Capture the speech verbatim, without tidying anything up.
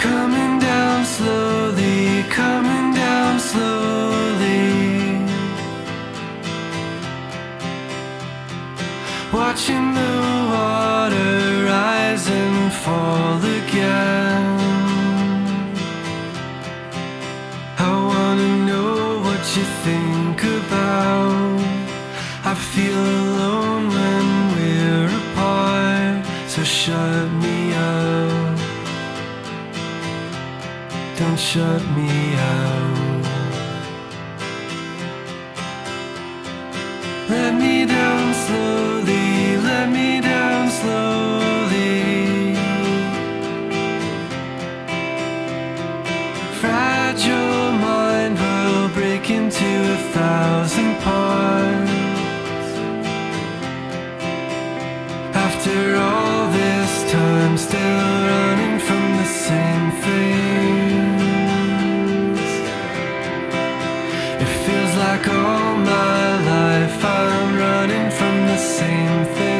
Coming down slowly, coming down slowly, watching the water rise and fall again. I wanna know what you think about. I feel alone when we're apart, so shut me out. Don't shut me out. Let me down slowly, let me down slowly. Fragile mind will break into a thousand parts. After all this time, still running from the same things. It feels like all my life I'm running from the same thing.